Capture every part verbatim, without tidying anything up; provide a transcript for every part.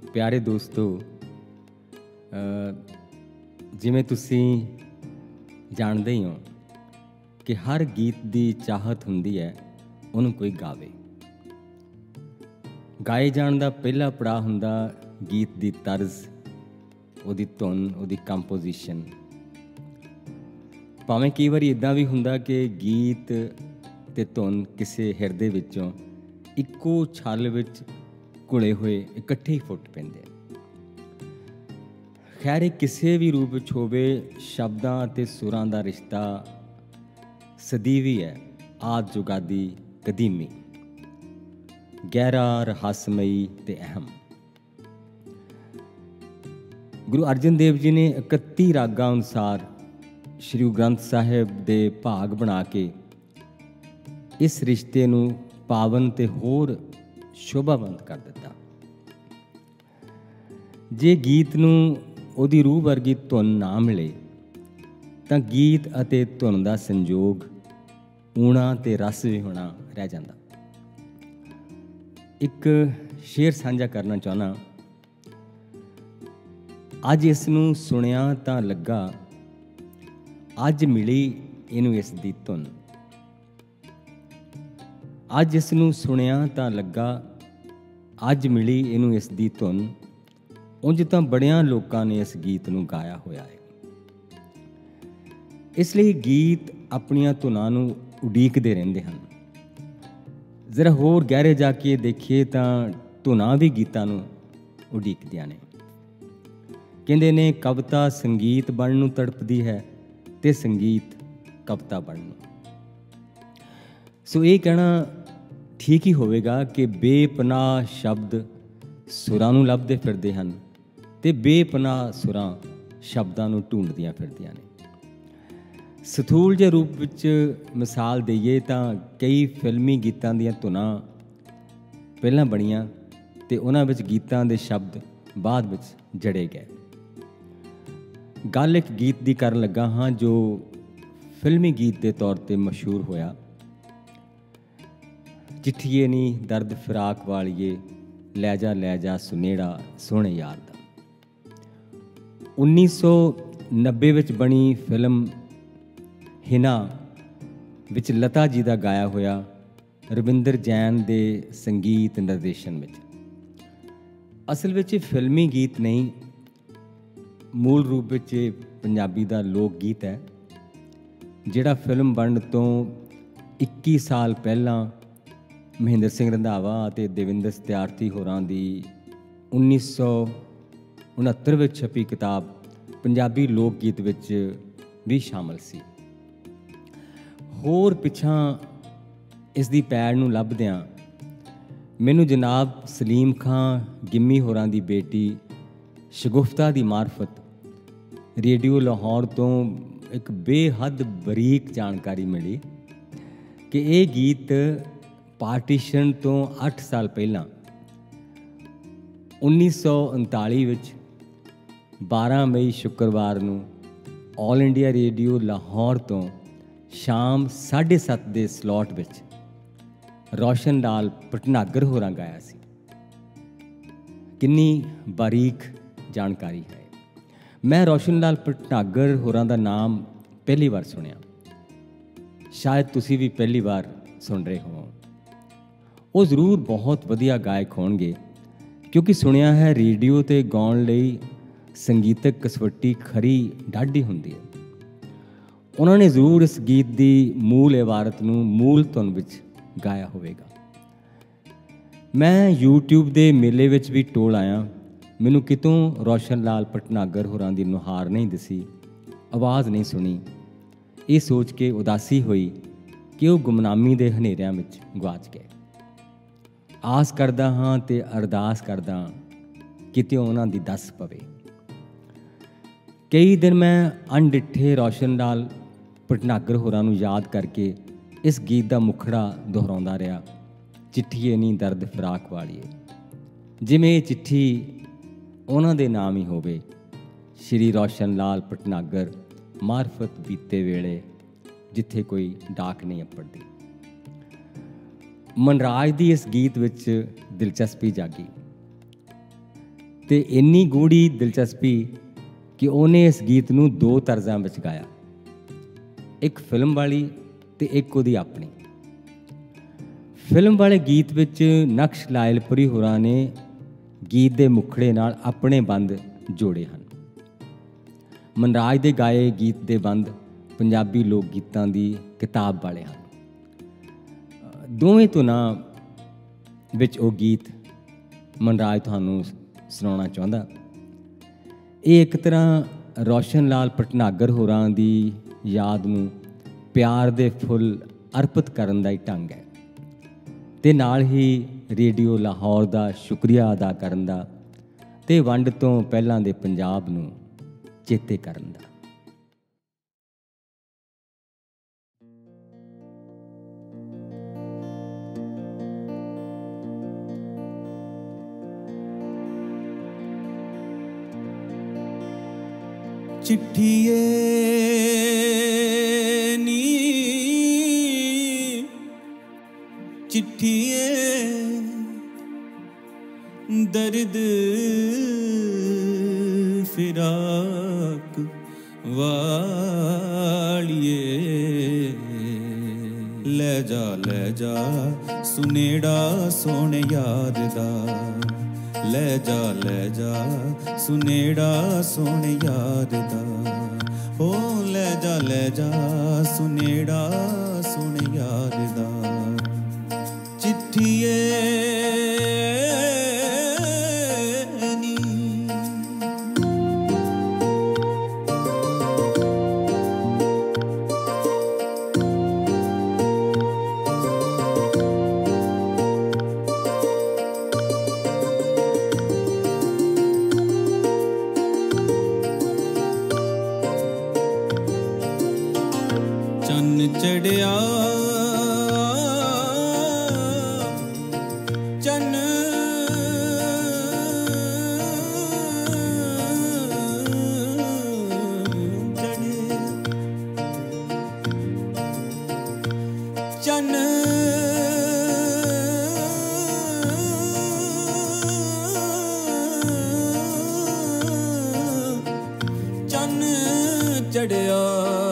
प्यारे दोस्तों, जिमें तुसी जानते ही हो कि हर गीत की चाहत हुंदी है उन्होंने कोई गावे। गाए जाण दा पहला पड़ाव हुंदा गीत की तर्ज, उहदी धुन, उहदी कंपोजिशन। भावें कई बार इदां भी हुंदा कि गीत ते धुन किसी हिरदे विचों इक्को छल विच घुले हुए इकट्ठे ही फुट पैंदे। खैर किसी भी रूप विच होवे, शब्दां ते सुरां दा रिश्ता सदीवी है, आद जुगादी कदीमी, गहरा रहस्यमई ते अहम। गुरु अर्जन देव जी ने इकत्ती रागां अनुसार श्री गुरु ग्रंथ साहिब दे भाग बना के इस रिश्ते नूं पावन ते होर शोभावंत कर दिता। जे गीत नूं उहदी रूह वर्गी धुन ना मिले तां गीत अते धुन दा संजोग ऊणा ते रस भी होना रह जांदा। एक शेर साझा करना चाहना। अज इस नूं सुनिया तां लगा, अज मिली इनू इस दी धुन। अज इस नूं सुनिया तां लगा, अज मिली इनू इस दी धुन। उंज तां बड़ियां लोकां ने इस गीत नूं गाया होया है। इसलिए गीत अपनियां धुनां नूं उडीकदे रहिंदे हन। जरा होर गहरे जाके देखिए तां धुनां भी गीतां नूं उडीकदियां ने। कहंदे ने कविता संगीत बनन नूं तड़पदी है ते संगीत कविता बनन नूं। सो ये कहना ठीक ही होवेगा कि बेपनाह शब्द सुरां नूं लभदे फिरदे हन ते बेपनाह सुरां शब्दां नूं ढूंढदियां फिरदियां ने। स्थूल जे रूप विच मिसाल दईए तां कई फिल्मी गीतां दीयां धुनां पहलां बणीਆਂ ते उन्हां विच गीतां दे शब्द बाद विच जड़े गए। गल एक गीत दी करन लगा हाँ जो फिल्मी गीत के तौर पर मशहूर होया। चिट्ठीए नी दर्द फिराक वालीए, लै जा लै जा सुनेड़ा सोहणे यार दा। उन्नीस सौ नब्बे विच बनी फिल्म हिना विच लता जी का गाया होया रविंदर जैन के संगीत निर्देशन विच। असल विच फिल्मी गीत नहीं, मूल रूप विच पंजाबी दा लोक गीत है, जिहड़ा फिल्म बनन तो इक्की साल पहला महेंद्र सिंह रंधावा ते देविंਦਰ सत्यार्थी होरां दी उन्नीस सौ उनहत्तर विच छपी किताब पंजाबी लोक गीत विच भी शामिल सी। होर पिछां इस दी पैड़ नूं लभदियां मैनूं जनाब सलीम खां गिम्मी होरां दी बेटी शगुफ्ता दी मार्फत रेडियो लाहौर तो एक बेहद बरीक जानकारी मिली कि ये गीत पार्टीशन तो अठ साल पहला उन्नीस सौ उनताली विच बारह मई शुक्रवार नूं ऑल इंडिया रेडियो लाहौर तो शाम साढ़े सत्त के स्लॉट विच रोशन लाल भटनागर होरां गाया सी। किन्नी बारीक जानकारी है। मैं रोशन लाल भटनागर होरां दा नाम पहली बार सुनिया, शायद तुसी भी पहली बार सुन रहे हो। वो जरूर बहुत वधिया गायक होणगे क्योंकि सुनिया है रेडियो ते गाउण लई संगीतक कसवट्टी खरी डाढी हुंदी है। उन्होंने जरूर इस गीत की मूल इबारत नूं मूल धुन विच गाया होवेगा। मैं यूट्यूब के मेले विच भी टोल आया, मैनूं कितों रोशन लाल भटनागर होरां दी नुहार नहीं दिसी, आवाज़ नहीं सुनी। ये सोच के उदासी हुई कि वो गुमनामी के हनेरियां विच गवाच गए। आस करदा हाँ ते अरदास करदा किते उन्हां दी दस पवे। कई दिन मैं अनडिठे रोशन लाल भटनागर होरां नूं याद करके इस गीत का मुखड़ा दोहराउंदा रहा, चिट्ठीए नी दर्द फिराक वालीए। जिवें ये चिट्ठी उन्हां दे नाम ही होवे, श्री रोशन लाल भटनागर मार्फत बीते वेले जिथे कोई डाक नहीं अपड़दी। मनराज दी इस गीत विच दिलचस्पी जागी। ਤੇ ਇੰਨੀ ਗੂੜੀ ਦਿਲਚਸਪੀ ਕਿ ਉਹਨੇ ਇਸ ਗੀਤ ਨੂੰ ਦੋ ਤਰਜ਼ਾਂ ਵਿੱਚ ਗਾਇਆ, ਇੱਕ ਫਿਲਮ ਵਾਲੀ ਤੇ ਇੱਕ ਉਹਦੀ ਆਪਣੀ। ਫਿਲਮ ਵਾਲੇ ਗੀਤ ਵਿੱਚ ਨਕਸ਼ ਲਾਇਲਪੁਰੀ ਹੋਰਾਂ ਨੇ ਗੀਤ ਦੇ ਮੁਖੜੇ ਨਾਲ ਆਪਣੇ ਬੰਦ ਜੋੜੇ ਹਨ। ਮਨਰਾਜ ਦੇ ਗਾਏ ਗੀਤ ਦੇ ਬੰਦ ਪੰਜਾਬੀ ਲੋਕ ਗੀਤਾਂ ਦੀ ਕਿਤਾਬ ਵਾਲੇ ਹਨ। ਦੋਵੇਂ ਧੁਨਾਂ ਵਿੱਚ ਉਹ ਗੀਤ ਮਨਰਾਜ ਤੁਹਾਨੂੰ ਸੁਣਾਉਣਾ ਚਾਹੁੰਦਾ। ਇਹ ਇੱਕ ਤਰ੍ਹਾਂ ਰੌਸ਼ਨ ਲਾਲ ਭਟਨਾਗਰ ਹੋਰਾਂ ਦੀ ਯਾਦ ਨੂੰ ਪਿਆਰ ਦੇ ਫੁੱਲ ਅਰਪਿਤ ਕਰਨ ਦਾ ਹੀ ਢੰਗ ਹੈ, ਤੇ ਨਾਲ ਹੀ ਰੇਡੀਓ ਲਾਹੌਰ ਦਾ ਸ਼ੁਕਰੀਆ ਅਦਾ ਕਰਨ ਦਾ ਤੇ ਵੰਡ ਤੋਂ ਪਹਿਲਾਂ ਦੇ ਪੰਜਾਬ ਨੂੰ ਚੇਤੇ ਕਰਨ ਦਾ। चिट्ठिए नी चिट्ठिए दर्द फिराक वालिए ले जा ले जा सुनेड़ा सोने यार दा ले जा ले जा सुनेड़ा सोने यार दा ओ ले जा ले जा सुनेड़ा सोने यार दा चिट्ठिए नी चढ़िया चन चढ़े चन चन चढ़िया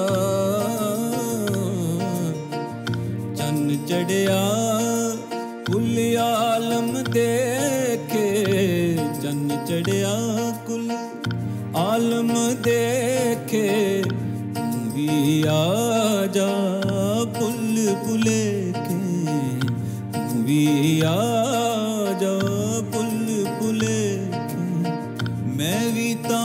चढ़िया कुल आलम देखे चन चढ़िया कुल आलम देखे भी आ जा पुल पुले के भी आ जा पुल पुले के मैं भी ता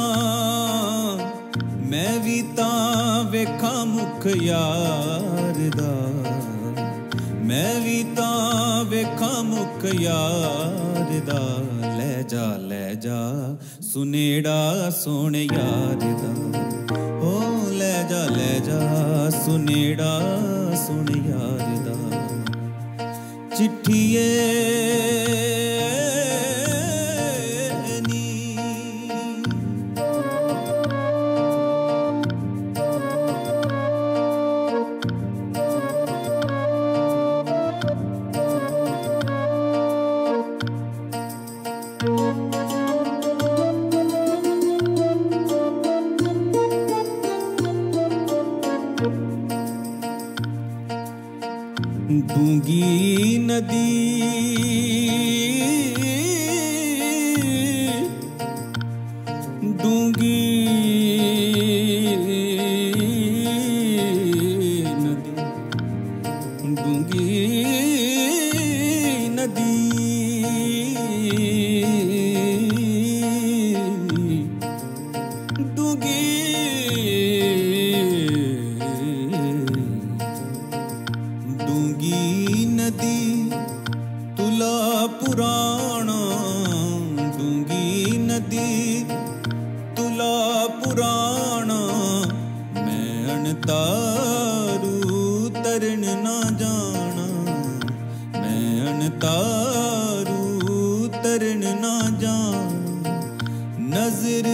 मैं भी ता वेखा मुख यार दा मैं भी तां वेखा मुख यार दा ले जा ले जा सुनेड़ा सोने यार दा ओ ले जा ले जा सुनेड़ा सोने यार दा चिट्ठिए डूंगी नदी डूंगी नदी डूंगी नदी डूंगी नदी तुला पुराना डूंगी नदी तुला पुराना मैं अणतारू तरन ना जाना मैं अणतारू तरन ना जाना नजर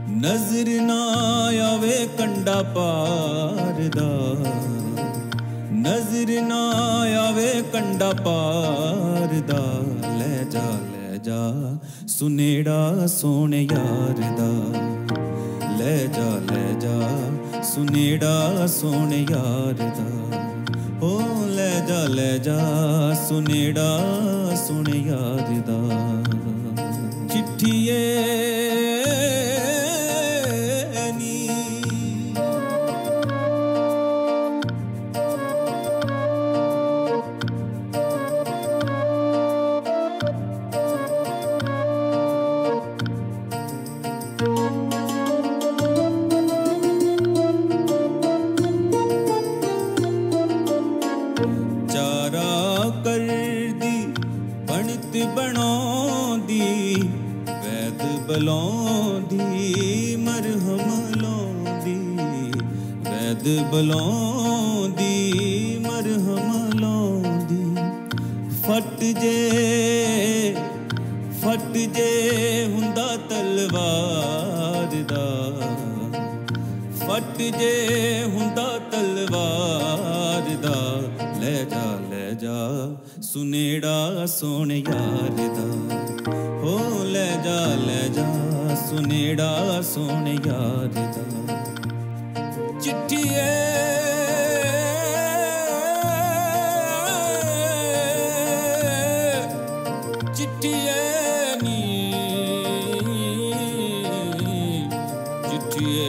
नजर ना आवे कंडा पार दा नजर ना आवे कंडा पार दा ले जा ले जा सुनेड़ा सोने यार दा ले जा ले जा सुनेड़ा सोने यार दा ओ ले जा ले जा सुनेड़ा सोने यार दा चिट्ठिए बलौंदी मरहम लौंदी वैद बलौंदी मरहम लौंदी फट जे फट जे हुंदा तलवार दा फट जे हुंदा तलवार दा ले जा ले जा सुनेड़ा सोने यार दा हो ले जा ले जा सुनेड़ा सोने यार दा चिट्ठिए चिट्ठिए नी चिट्ठिए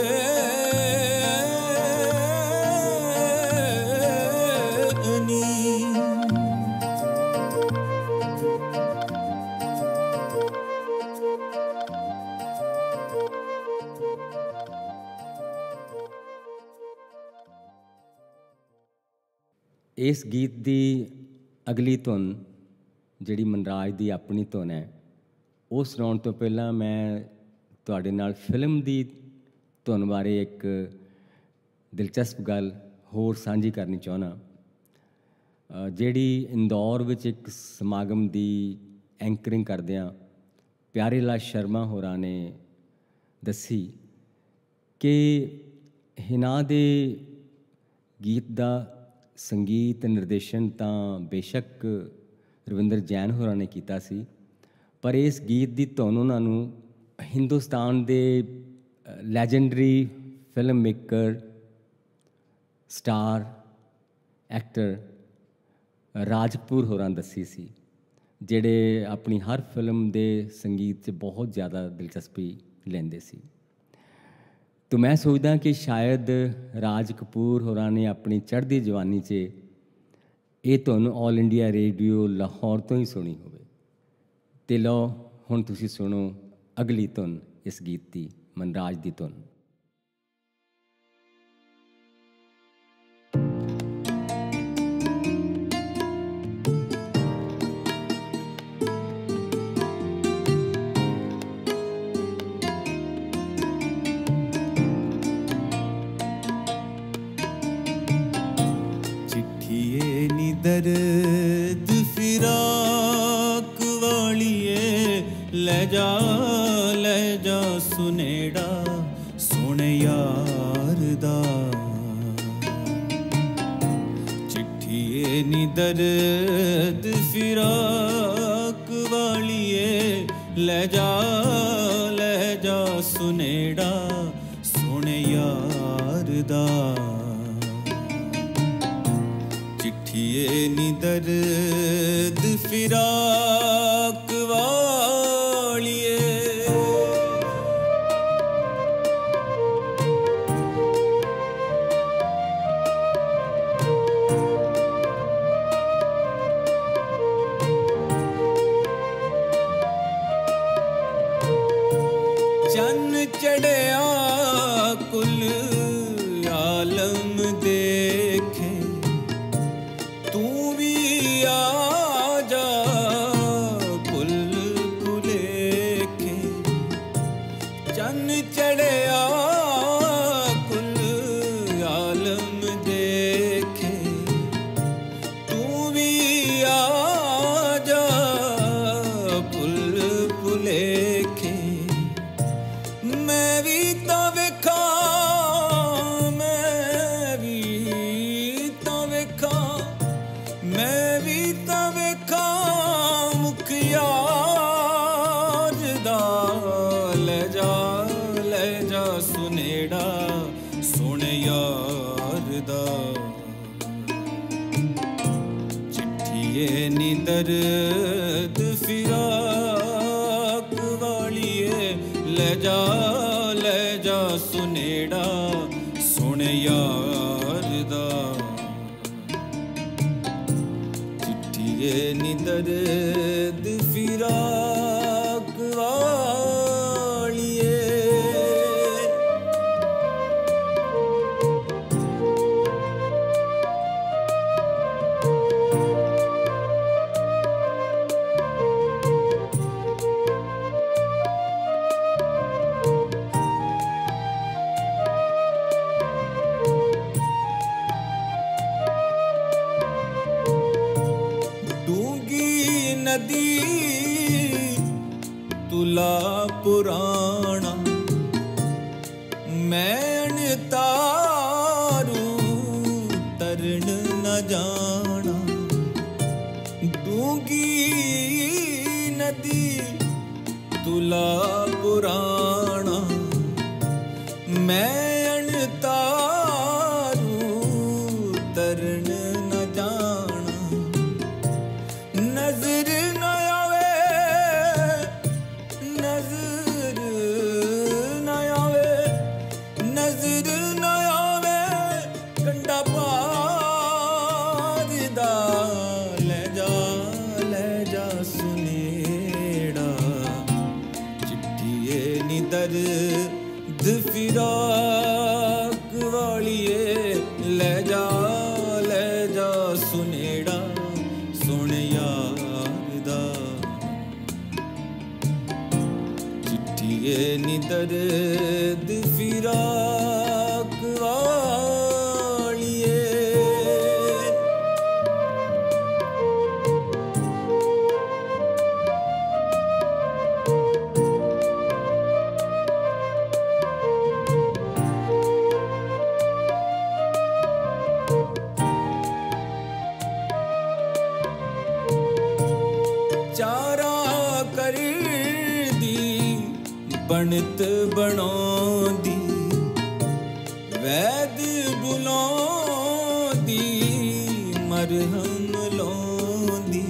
इस गीत की अगली धुन जिहड़ी मनराज की अपनी धुन है वो सुनाउण तो पहला मैं तुहाडे नाल फिल्म की धुन बारे एक दिलचस्प गल होर साझी करनी चाहना जिहड़ी इंदौर विच एक समागम की एंकरिंग करदिआं प्यारे लाल शर्मा होरां ने दसी कि हिना दे गीत का संगीत निर्देशन तो बेशक रविंदर जैन होरां ने कीता सी पर इस गीत की धुन उन्होंने हिंदुस्तान के legendary film maker star actor राजपूर होरां दसी सी जिहड़े अपनी हर फिल्म के संगीत च बहुत ज़्यादा दिलचस्पी लेंदे सी। तो मैं सोचदा कि शायद राज कपूर होरां ने अपनी चढ़दी जवानी च ये धुन ऑल इंडिया रेडियो लाहौर तो ही सुनी होवे। ते लो हुण तुसीं सुनो अगली धुन इस गीत की मनराज की धुन। दर्द फिराक वालिए ले जा ले जा सुनेड़ा सोने यार दा चिट्ठिए नी दर्द फिराक वालिए ले जा ले जा सुनेड़ा सोने यार दा चिट्ठिए नी दर्द फिराक वालिए चन्न चढ़िया कुल आलम देखे तू भी आ जा पुल पुलेखे चन्न चढ़िया कुल आलम देखे तू भी आ जा पुल पुलेखे मैं भी तो वेखा मैं भी तो वेखा जा ले जा सुनेड़ा सोने यार दा चिट्ठिए नी दर्द फिराक वालिए ले जा ले जा सुनेड़ा सोने यार दा चिट्ठिए नी दर्द फिराक वालिए नदी तुला पुराना मैं तारू तरन न जाना डूंगी नदी तुला पुराना मैं तारू तरन न जाना नजर न आवे नजर न आवे नजर न आवे कंडा पार दा ले जा ले जा सुनेड़ा चिट्ठिए नी दर्द फिराक वालिए ले जा ले जा सुनेड़ा सोने यार दा चिट्ठिए नी दर्द फिराक वालिए चारा कर दी बनत बनौंदी वैद बुलौंदी मरहम लौंदी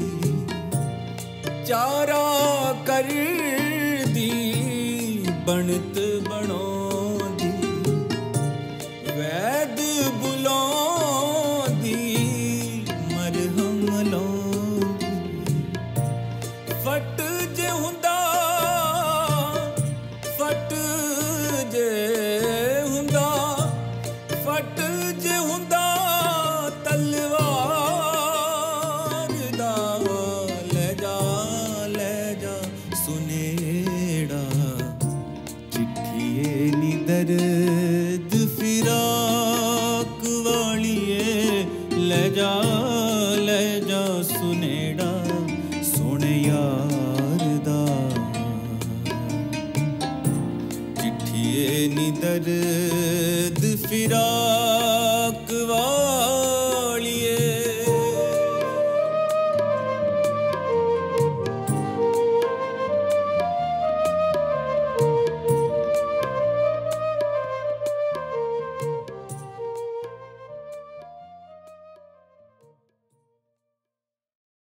चारा कर दी बनत बनौंदी वैद बुलौंदी मरहम लौंदी फट जे हुंदा फट जे हुंदा फट जे हुंदा तलवार दा ले जा ले जा सुनेड़ा चिट्ठिए नी दर्द फिराक वालिए ले जा ले जा सुनेड़ा सोने यार दा चिट्ठिए नी दर्द फिराक वालिए